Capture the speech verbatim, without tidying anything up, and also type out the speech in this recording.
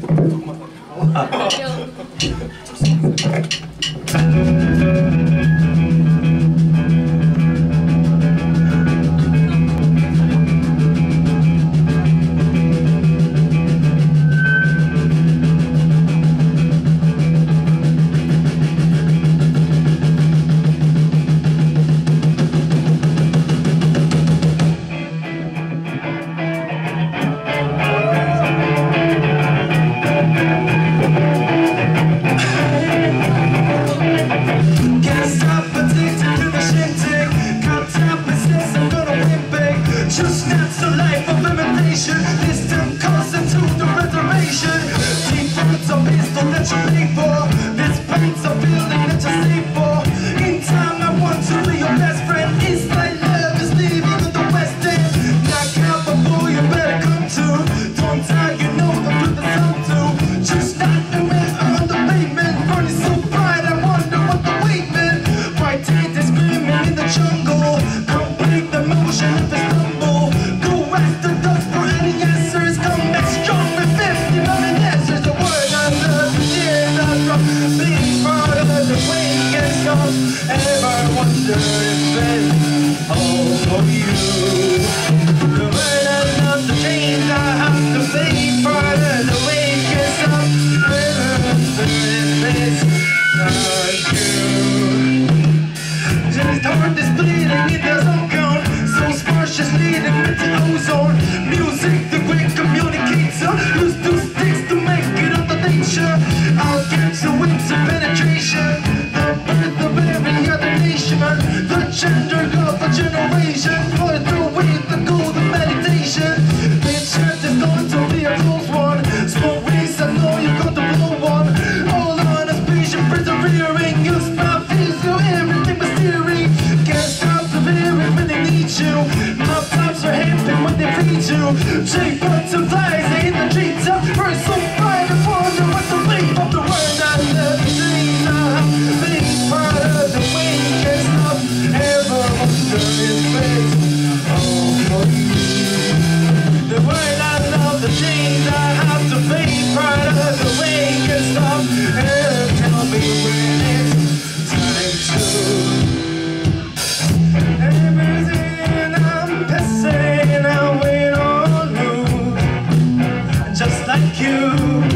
Take butterflies in the treetop, first so bright and wonder what the wave of the world I love the dreams of being part of the weakest of ever wonder is fate. Oh, for you, the world I love, the dreams I have to be part of the weakest of ever. Tell me when it's time to. Everything I'm passing, I wait on you. Just like you.